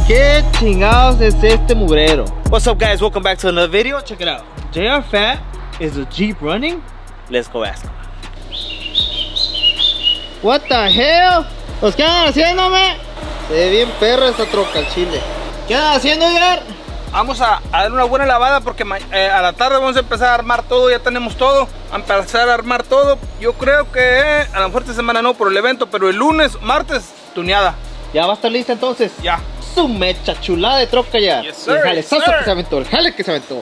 ¿Qué chingados es este mugrero? What's up, guys? Welcome back to another video. Check it out. JR Fat, is the Jeep running? Let's go ask him. What the hell? ¿Pues qué andan haciendo, me? Se ve bien perra esta troca al chile. ¿Qué andan haciendo, JR? Vamos a darle una buena lavada porque a la tarde vamos a empezar a armar todo. Ya tenemos todo, a empezar a armar todo. Yo creo que a lo mejor esta semana no por el evento, pero el lunes, martes, tuneada. ¿Ya va a estar lista entonces? Ya. Su mecha chulada de troca ya. Yes, sir, el jalezazo yes, sir. que se aventó, el jale que se aventó.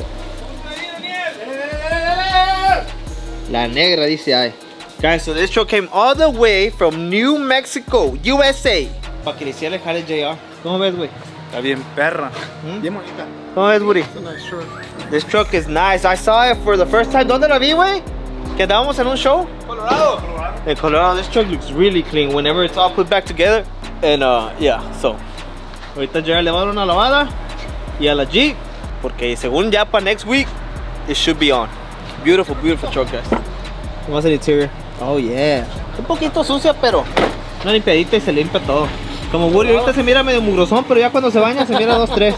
La negra dice ay. Guys, so this truck came all the way from New Mexico, USA. Para que le hiciera el jale JR. ¿Cómo ves, güey? Está bien perra. Bien bonita. ¿Cómo ves, Woody? This truck is nice. I saw it for the first time. ¿Dónde la vi, güey? Que estábamos en un show. Colorado. In Colorado. This truck looks really clean whenever it's all put back together. And yeah, so. Ahorita JR le va a dar una lavada. Y a la Jeep. Porque según ya para next week, it should be on. Beautiful, beautiful truck, guys. ¿Cómo es el interior? Oh, yeah. Un poquito sucia, pero una limpiadita y se limpia todo. Como Woody ahorita se mira medio mugrosón, pero ya cuando se baña se mira 2-3.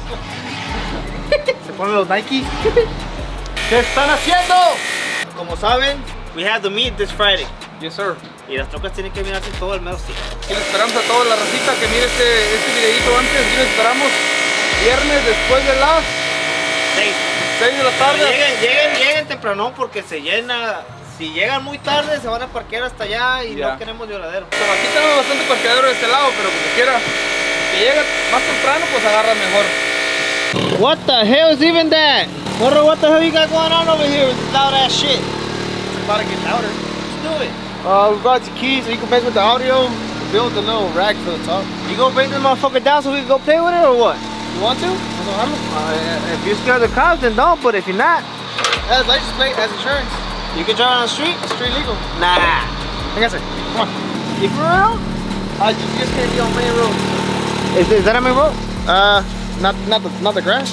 Se ponen los Nike. ¿Qué están haciendo? Como saben, we have the meet this Friday. Yes, sir. Y las trocas tienen que mirarse todo el mes. Y les esperamos a toda la racita que mire este videito antes. Y les esperamos viernes después de las 6 de la tarde. Lleguen temprano porque se llena. Si llegan muy tarde se van a parquear hasta allá y no queremos lloradero. Pero aquí tenemos bastante parqueadero de este lado, pero como quiera que llegue más temprano, pues agarra mejor. What the hell is even that? Morro, what the hell you got going on over here with this loud ass shit? It's about to get louder. Let's do it. We brought the keys so you can mess with the audio. We built a little rack for the top. You gonna bring this motherfucker down so we can go play with it or what? You want to? If you're scared of the cops, then don't. But if you're not, Has license plate, has insurance. you can drive on the street. It's street legal. Nah. I guess it. Come on. You for real? You just can't be on main road. Is that a main road? Not the grass.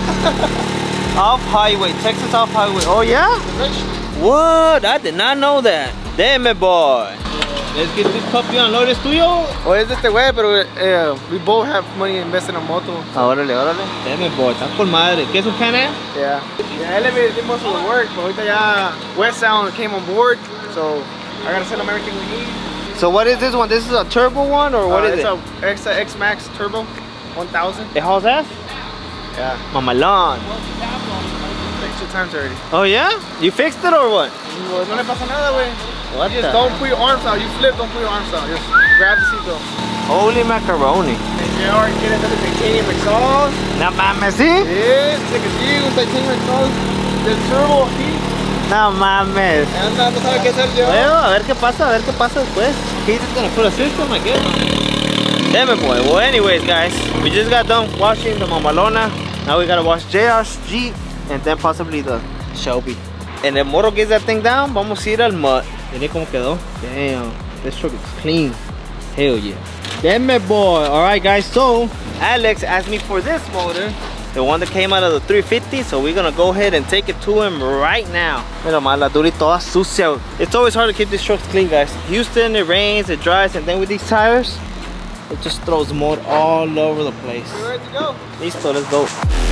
Off highway, Texas off highway. Oh yeah? What? I did not know that. Damn it, boy. Let's get this puppy on. ¿Es tuyo? O es de este güey, pero we both have money invested in a moto. Órale, órale. Damn it, boy. Estás con madre. ¿Qué es un Can-Am? Yeah. Yeah, Elevator did most of the work, but ahorita ya West Sound came on board, so I gotta send them everything we need. So what is this one? This is a turbo one or what is it? It's a X-Max Turbo 1000. ¿It hauls ass? Yeah. Mamalón. Like 2 times already. Oh yeah? You fixed it or what? No le pasa nada, güey. What You the? just don't put your arms out. You flip, don't put your arms out. Just grab the seatbelt. Holy macaroni. And JR quiere hacer el titanium exhaust. No mames, ¿sí? Dice que sí, un titanium exhaust del turbo aquí. No mames. Anda, no sabe qué hacer yo. Bueno, a ver qué pasa después. He's just gonna put a system, I guess. Damn it, boy. Well, anyways, guys, we just got done washing the Mamalona. Now we gotta wash JR's Jeep and then possibly the Shelby. And then Moro gets that thing down, vamos a ir al mud. Miren cómo quedó. Damn, this truck is clean. Hell yeah. Damn it, boy. Alright, guys, so Alex asked me for this motor, the one that came out of the 350, so we're gonna go ahead and take it to him right now. Mira más, la duri toda sucia. It's always hard to keep these trucks clean, guys. Houston, it rains, it dries, and then with these tires, it just throws mud all over the place. We're ready to go. Listo, let's go.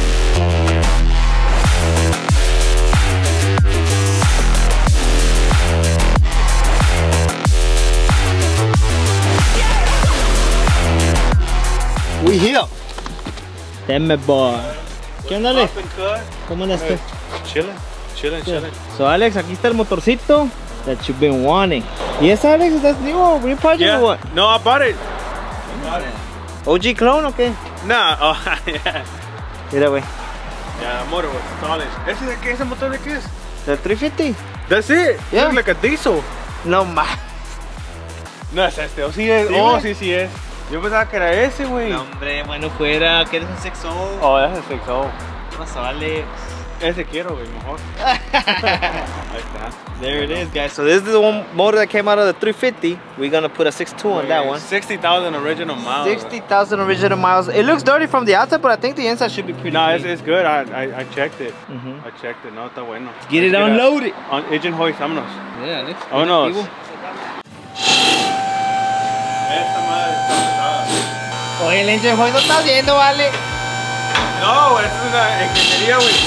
We here. Damn it, boy. ¿Qué onda, Alex? ¿Cómo andas tú? Chilling. So, Alex, aquí está el motorcito that you've been wanting. Yes, Alex, that's new or new project or what? No, I bought it. OG clone o qué? Nah, yeah. Mira, güey. Yeah, the motor was solid. ¿Ese de qué? ¿Ese motor de qué es? ¿El 350? That's it. Yeah. Looks like a diesel. No más. No es este, o sí es. ¿Sí, Oh, güey? sí es. Yo pensaba que era ese, güey. No, hombre, bueno, fuera. ¿Qué eres un sexo? Oh, ese es sexo. ¿Qué pasó, Alex? Ese quiero, güey, mejor. Ahí está. There it is, guys. So this is the one motor that came out of the 350. We're gonna put a 6.2 on that one. 60,000 original miles. 60,000 original miles. It looks dirty from the outside, but I think the inside should be pretty No, clean. it's good. I checked it. Mhm. I checked it. No, está bueno. Get it unloaded. On Agent Hoist, vámonos. Yeah, Alex. Vámonos. Esta madre está pesada. Oye, el engine hoy no estás viendo, vale. No, güey, esto es una ingeniería, güey.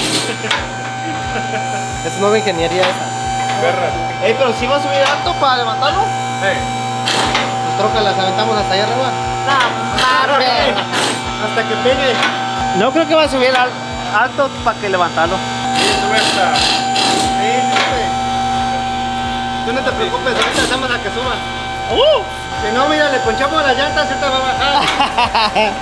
Es nueva ingeniería esa. Perra. Ey, pero si va a subir alto para levantarlo. Las trocas las aventamos hasta allá arriba. No mames. Hasta que pegue. No creo que va a subir alto para que levantarlo. Sube esta. Tú no te preocupes, ahorita hacemos a que suba. Si no, mira, le ponchamos las llantas, ahorita va a bajar.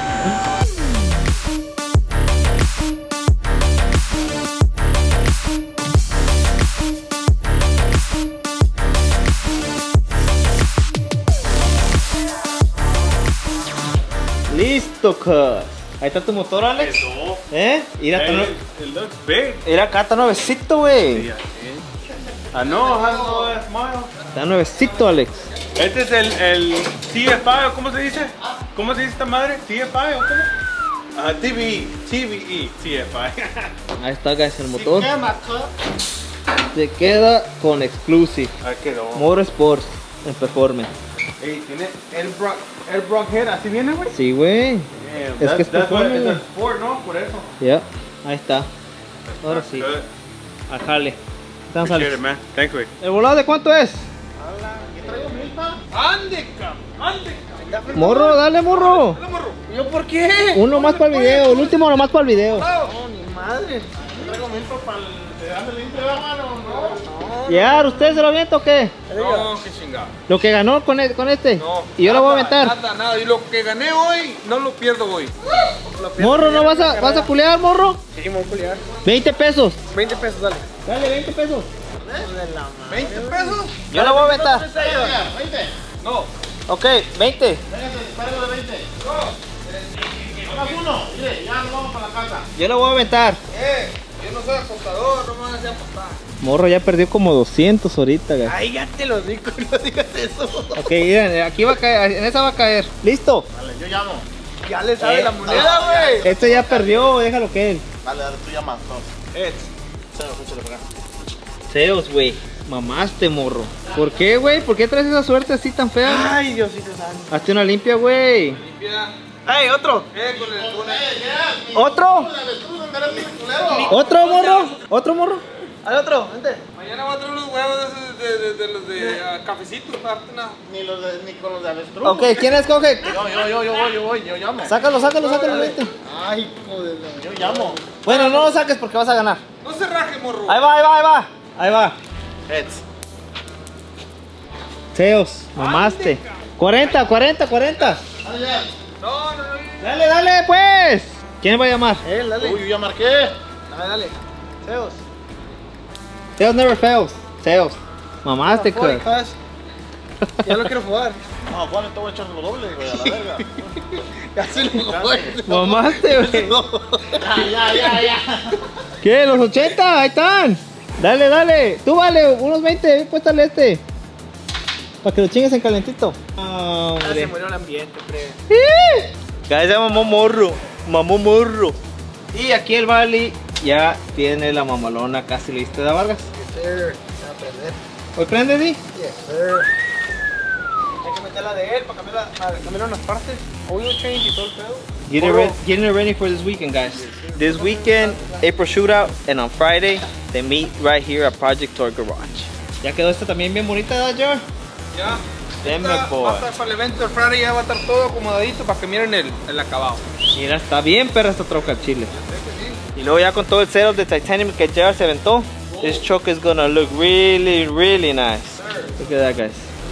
Listo, cuz. Ahí está tu motor, Alex. Eso. Mira, It looks big. mira acá, está nuevecito, güey. I know, has no smile. Está nuevecito, Alex. Este es el TFI, ¿o cómo se dice? ¿Cómo se dice esta madre? ¿TFI o cómo? TVE, TFI. Ahí está, guys, el motor. Se queda con Exclusive Ahí quedó. Motorsports en Performance. Ey, tiene el Bronc Head, ¿así viene, güey? Sí, güey. Es que es performance, güey. Sport, ¿no? Por eso. Ya, ahí está. Ahora sí. Good. A jale. Estamos, Appreciate Alex. it, man. Thanks, güey. ¿El volado de cuánto es? ¡Ande, ¡ande! Morro, dale, morro. ¿Yo por qué? Uno más para el video, el último nomás para el video. No, ni madre. Traigo milpa para el darle limpio de mano, no. ¿Ya? ¿Usted se lo avienta o qué? No, qué chingado. Lo que ganó con este. No. Y yo lo voy a aventar. Nada. Y lo que gané hoy, no lo pierdo hoy. Morro, ¿no vas a culear, morro? Sí, me voy a culiar. 20 pesos. 20 pesos, dale. Dale, 20 pesos. ¿20 pesos? Yo lo voy a aventar. 20. No. Ok, 20. Pago de 20. Haz uno, mire, ya nos vamos para la casa. Yo lo voy a aventar. Yo no soy apostador, no me van a hacer apostar. Morro ya perdió como 200 ahorita, güey. Ay, ya te lo digo, no digas eso. Ok, miren, aquí va a caer, en esa va a caer. ¿Listo? Dale, yo llamo. Ya le sabe la moneda, güey. Este ya perdió, déjalo que él. Dale, tú llamas. Échale para acá. Seos, güey. Mamaste, morro. ¿Por qué, güey? ¿Por qué traes esa suerte así tan fea? Ay, Diosito santo. Hazte una limpia, güey. Limpia. ¡Ey, otro! Con el... ¿Otro? ¿Otro, morro? ¿Otro, morro? Hay otro, vente. Mañana voy a traer unos huevos de los de cafecitos para darte una... Ni con los de avestruz. Ok, ¿quién escoge? Yo llamo. Sácalo, vete. Ay, joder, yo llamo. Bueno, no lo saques porque vas a ganar. No se raje, morro. Ahí va. Ahí va. Heads. Seos, mamaste. 40. No. Dale, pues. ¿Quién va a llamar? Dale. Uy, yo ya marqué. Dale. Seos. Seos never fails. Seos. Mamaste, cuz. Ya lo quiero jugar. No, Juan, te voy a echar lo doble, güey, a la verga. Ya se lo voy. Mamaste, güey. Ya. ¿Qué? ¿Los 80? Ahí están. Dale. Tú vale, unos 20. Puéstale este. Para que lo chingues en calentito. Ya se murió el ambiente, pre. Ya se mamó morro. Y aquí el Bali ya tiene la mamalona casi lista de Vargas. Yes, sir. Va a aprender. ¿Hoy prende, Di? Yes, sir. Hay que meter la de él para cambiar unas partes. Oil change y todo el pedo. Getting it ready for this weekend, guys. This weekend, April Shootout, and on Friday, they meet right here at Project Tour Garage. Ya quedó esta también bien bonita, ¿verdad, George? Ya. Deme, Va boy. a estar para el evento del Friday, ya va a estar todo acomodadito para que miren el acabado. Mira, está bien perra esta troca al chile. Y luego ya con todo el setup de Titanium que Gerard se aventó, this truck is gonna look really, really nice. Look at that, guys.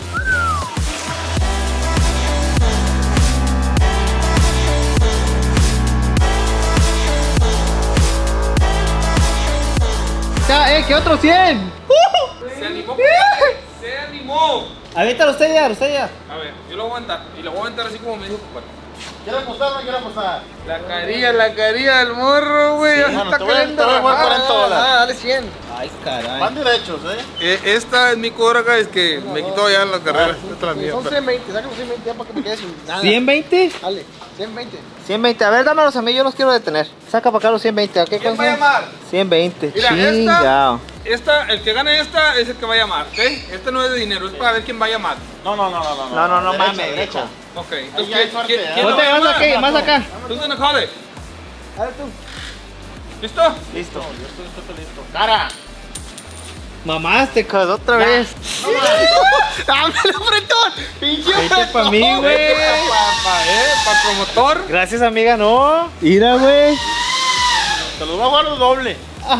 Ya, ¿qué otro 100? Se animó. Se animó. Aviéntalo usted ya. A ver, yo lo voy a aventar. Y lo voy a aventar así como me dijo papá. ¿Quiero apostar o no quiero apostar? La carilla del morro, güey. Ya se Bueno, está te voy a queriendo dar rajar. 40 dólares. Dale 100. Ay, caray. Van derechos, Esta es mi cobra, guys, que me quitó ya en la carrera. Esta es la mía. Son 120, sácalo 120 ya para que me quede sin nada. ¿120? Dale, 120. 120, a ver, dámelos a mí, yo los quiero detener. Saca para acá los 120, ¿a qué ¿Quién cosa? va a llamar? 120, Mira, chingao. el que gane esta es el que va a llamar, ¿ok? Este no es de dinero, es para ver quién va a llamar. No No mames, derecha. Ok, Ahí entonces, ya hay suerte, ¿eh? ¿quién lo Ponte va a más llamar? aquí, más acá. Who's gonna call it? Dale tú. ¿Listo? Listo. Yo estoy listo. ¡Cara! Mamaste, cuz, otra vez. ¡Dámelo, fretón! ¡Pinche Vete pa' mí, güey. Para promotor. Gracias, amiga, no. Mira, güey. Te los voy a jugar los doble.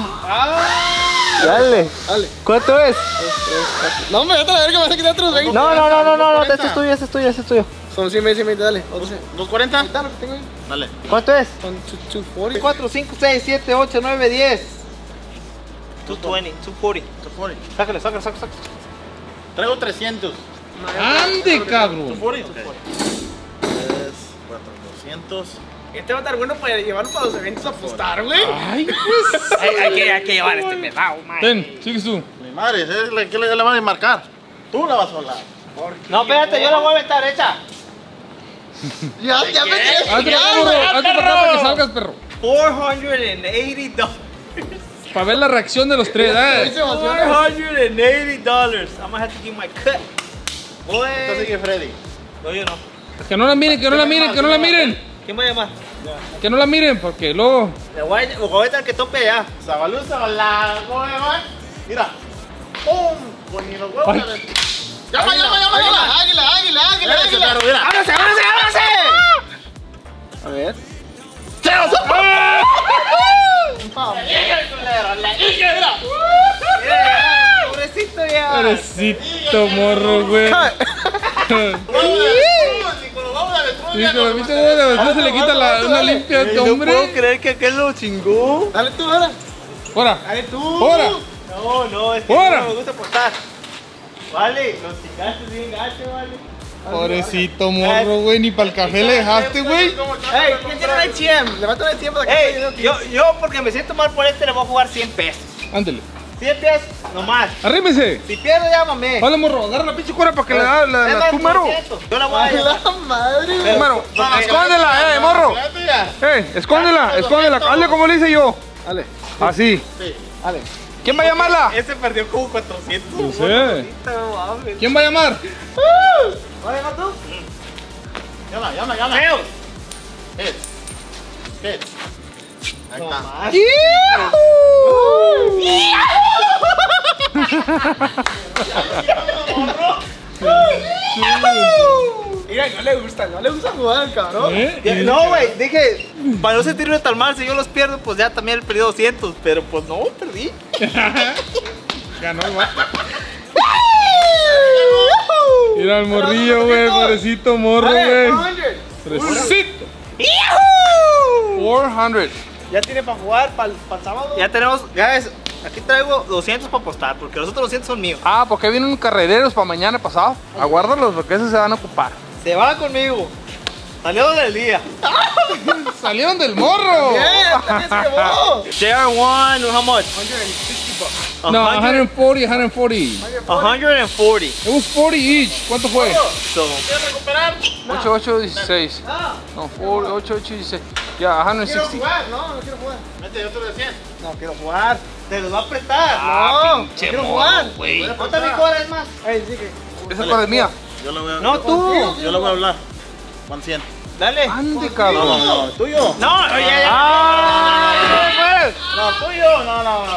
Dale. Dale. ¿Cuánto es? No, me vete a la verga, me vas a quitar otros 20. No, este es tuyo, este es tuyo, este es tuyo. Son 100, 20, dale. 240. Ahí está lo que tengo ahí. Dale. ¿Cuánto es? Son 240. 4, 5, 6, 7, 8, 9, 10. 220, 240. 240. Sácale. Traigo 300. ¡Ande, cabrón! 240. 3, 4, 200. Este va a estar bueno para llevarlo para los eventos a apostar, güey. ¡Ay, pues! Hay que llevar este pedao, man. Ten, sigues tú. Mi madre, es la que le van a marcar. Tú la vas a hablar. No, espérate, yo la voy a aventar, hecha. Ya me quedé. Hazte para acá, burro. Hazte para acá para que salgas, perro. $480. Para ver la reacción de los tres, ¿eh? $480. I'm gonna have to give my cut. Boy. Entonces sigue Freddy. No, yo no. Que no la miren, que no la miren, que no la miren. ¿Quién va a llamar? Que no la miren, porque luego... Le voy a estar que tope allá. Sabalú, Sabalá, huevón. Mira. ¡Pum! Con ni los huevos. Ay. adentro. ¡Llama! ¡Águila! Mira. ¡Ábrase! A ver. Pobrecito ya. Pobrecito morro, güey. Hijo, a mí después se le quita una limpia a este No puedo hombre. creer que aquel lo chingó. Dale tú, ahora. ¡Hora! Dale tú. ¡Hora! No, es que ¡Fuera! no me gusta apostar. Vale, los chingaste bien gacho, vale. Pobrecito morro, güey. Ni para el café le dejaste, güey. Ey, ¿quién tiene el ITM? Levanta el tiempo de acá. Ey, yo porque me siento mal por este le voy a jugar 100 pesos. Ándale. 100 pesos nomás. Arrímese. Si pierdo, llámame. Vale, morro. Agarra la pinche cuera para que le da Es la más, número. 200. Yo la voy a llamar. La madre, güey. Número. Escóndela, morro. Escóndela. Hazle como le hice yo. Dale. Así. Dale. ¿Quién va a llamarla? Ese perdió como 400. No sé. ¿Quién va a llamar? ¿Vas a llamar tú? Llama. Feo. Hits. Ahí está. Mira, no le gusta jugar, cabrón. ¿Eh? No, güey, dije, para no sentirme tan mal, si yo los pierdo, pues ya también he perdido 200, pero pues no, perdí. Ganó el vato. Mira el morrillo, güey. Pobrecito morro, güey. Pobrecito. 400. Ya tiene para jugar, para el sábado. Ya tenemos, guys, aquí traigo 200 para apostar, porque los otros 200 son míos. Ah, porque vienen unos carrereros para mañana pasado. Aguárdalos porque esos se van a ocupar. Se va conmigo. Salió del día. Salieron del morro. JR1, how much? No, 140, 140. 140. It was 40 each. ¿Cuánto fue? So, 8, 8, 16. No, 4, 8, 8, 16. Ya, 160. No quiero jugar. Mete otro de 100. no quiero jugar. Te los va a prestar. No, quiero jugar. ¿Cuántas mi cobra es más? esa cosa es mía. Yo lo voy a No, tú. Yo lo voy a hablar. Van 100. Dale. Ande, cabrón. No, tuyo. No, oye. No, tuyo. No.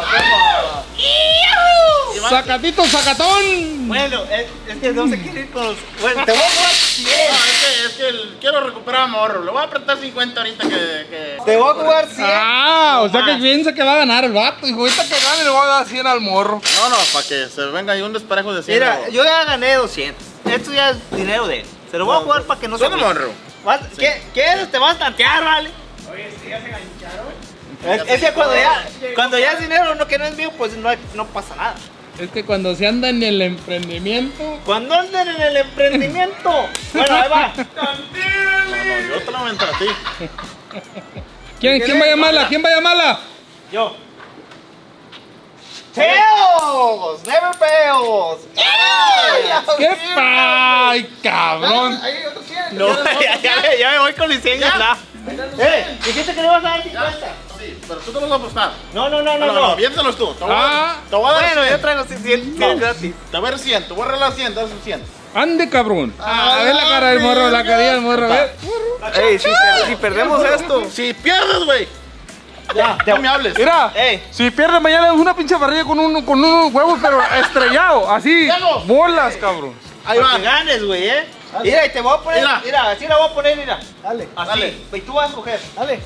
Sacatito, sacatón. Bueno, es que no se quiere ir con los. Bueno, te voy a jugar 100. Es que quiero recuperar a morro. Le voy a apretar 50 ahorita que... Te voy a jugar 100. Ah, o sea que piensa que va a ganar el vato. Dijo, ahorita que gane le voy a dar 100 al morro. No, para que se venga ahí un desparejo de 100. Mira, yo ya gané 200. Esto ya es dinero de él. Se lo voy a jugar para que no se. Solo morro. ¿Qué eres? Te vas a tantear, vale. Oye, si ya se engancharon. Es que cuando ya es dinero que no es mío, pues no pasa nada. Es que cuando se anda en el emprendimiento. Cuando anden en el emprendimiento. Bueno, ahí va. No, yo te lo voy a entrar a ti. ¿Quién va a llamarla? ¿Quién va a llamarla? Yo. Tails, never fails. ¡Qué ¡ay, cabrón! Ahí otro 100. No, ya me voy con licencia. Dijiste que le vas a dar 50. Sí, pero tú te los vas a apostar. No. Viéndolos tú. Te voy a Bueno, dar yo 100. traigo 100 gratis. Te voy a dar 100. Te voy a regalar 100. Dale 100. Ande, cabrón. A ver la cara del morro, la carilla del morro, a ver. Ey, si perdemos esto. Si pierdes, güey. Ya, no me hables. Mira, Ey. si pierde mañana es una pinche parrilla con unos huevos, pero estrellado, así, Diego. bolas, cabrón. Ahí Para va. que ganes, güey, Mira, y te voy a poner, mira, así la voy a poner, mira. Dale. Así. Dale. Y tú vas a escoger. Dale.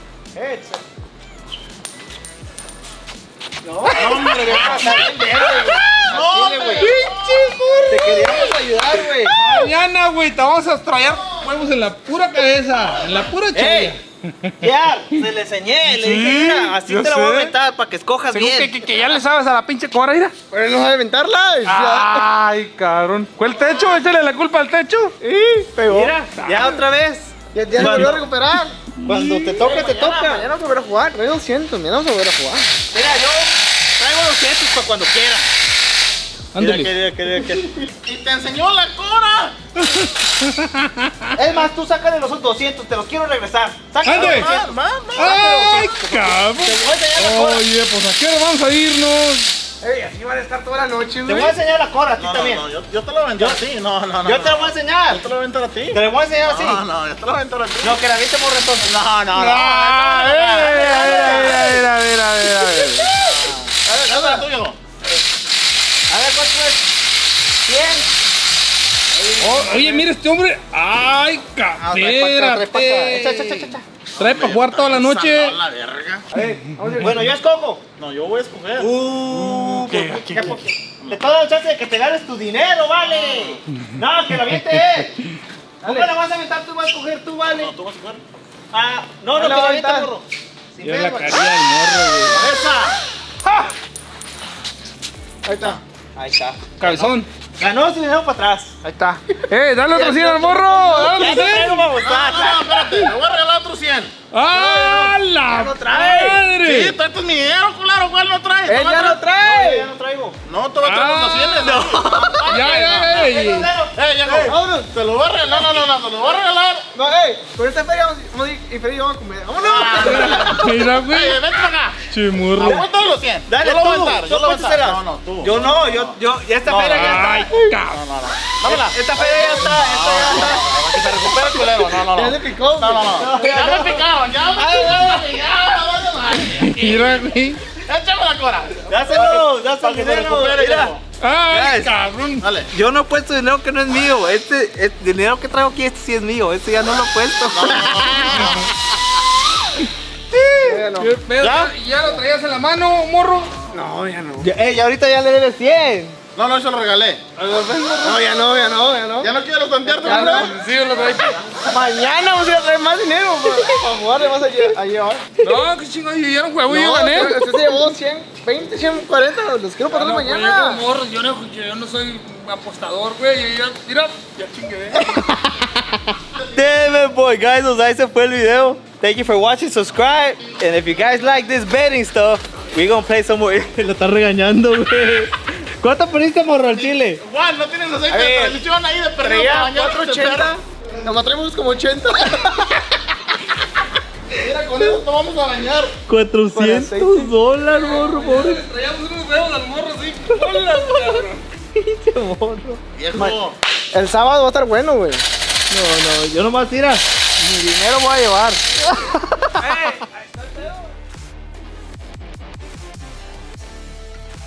No, hombre, No, güey. ¡Pinche Te queríamos ayudar, güey. Mañana, güey, te vamos a estrellar huevos en la pura cabeza, en la pura cholla. Ey, ya, se le enseñé, le dije, mira, así yo te la voy a sé. aventar para que escojas Según bien. que ya le sabes a la pinche cobra, mira. Pero no sabe aventarla. Ay, cabrón. ¿Fue el techo? ¿Échale la culpa al techo? Pegó. Mira, ya otra vez. Ya se volvió a recuperar. Cuando te toque, te toca. Mañana vamos a volver a jugar. Trae 200. Mañana vamos a volver a jugar. Mira, yo traigo 200 para cuando quiera. Ándale. Mira. Y te enseñó la cora. Es más, tú sácale los 200, te los quiero regresar. Sácale Ande. los 200. ¡Ay, cabrón! Te voy a enseñar la cora. Oye, pues ¿a qué hora vamos a irnos? Ey, así van a estar toda la noche, Te güey. voy a enseñar la cora a ti también. yo te lo voy a aventar a ti. No. Yo te la voy a enseñar. Yo te lo voy a aventar a ti. Te la voy a enseñar así. No, yo te lo voy a aventar a ti. No, que la viste morra entonces. No. A ver. A ver, Dale, tuyo. ¿cuánto es? 100. Oye, mira este hombre. ¡Ay, espérate! Echa. Trae para jugar toda la noche. La verga. Bueno, yo escojo. No, yo voy a escoger. ¿Qué? Te estoy dando chance de que te ganes tu dinero, vale. No, que lo aviente él. ¿Cómo la vas a aventar? Tú vas a escoger, tú, vale. No, tú vas a escoger. Ah, no, que la lo va a aviente, aventar. morro. Sin Mira la pedo. carilla del morro, güey. ¡Esa! Ahí está. Ahí está. Cabezón. Ganó su dinero para atrás. Ahí está. Dale otro 100 al morro. Dale Ya otro no 100. traigo para gustar. No, espérate. Le voy a regalar otros 100. ¡Ah, la no trae. madre! Sí, trae tu dinero, culero. ¿Cuál no trae? Él ya no trae. Ya no traigo. No, tú vas a traer los 200. No. Ya. Llegó. Te lo voy a regalar. No, te lo voy a regalar. No, con esta feria vamos a ir y Freddy y vamos a comer. ¡Vámonos! Mira, güey. Vete para acá. Chimurro. Aguanta los 100. Dale, yo lo voy a tú. aventar. ¿Tú Yo lo voy a cuánto aventar. serás? No, tú. Yo no, yo, ya esta feria ya Ay, está. cabrón. Dámela. Esta feria ya está, esta ya está. Que se recupere el culero. No. Ya le picó. No. Ya me picaron. Ya me picaron. Mira, güey. Échame la cora. Dáselo el que se dinero. recupere, Mira, Diego. Ay, Guys. cabrón. Dale. yo no he puesto dinero que no es mío. Este dinero que traigo aquí, este sí es mío. Este ya no lo he puesto. ¿Qué pedo? ¿Ya lo traías en la mano, morro? No, ya no. Ya ahorita ya le debes 100. No, eso lo regalé. No, ya no. Ya no quiero tantearte, Ya ¿verdad? no. Sí, lo traí. Mañana vamos a ir a traer más dinero para jugarle más a llevar. No, qué chingón. Yo ya no juego, yo gané. Usted se llevó 120, 140. Los quiero pasar mañana. Morro, yo no soy apostador, güey. Mira, ya chingué. Damn it, boy, guys. O sea, ese fue el video. Thank you for watching, subscribe. And if you guys like this betting stuff, we're gonna play some more. Lo está regañando, güey. ¿Cuánto poniste, morro, al chile? Juan, no tienes aceite A de ver, transmisión ahí de perdido para Traía bañar. 480. Nomás traemos como 80. Mira, con eso te vamos a bañar. $400, morro, pobre. Traíamos unos huevos al morro, sí. Hola, cabrón. Morro. Viejo. El sábado va a estar bueno, güey. No, yo nomás tira. Mi dinero voy a llevar.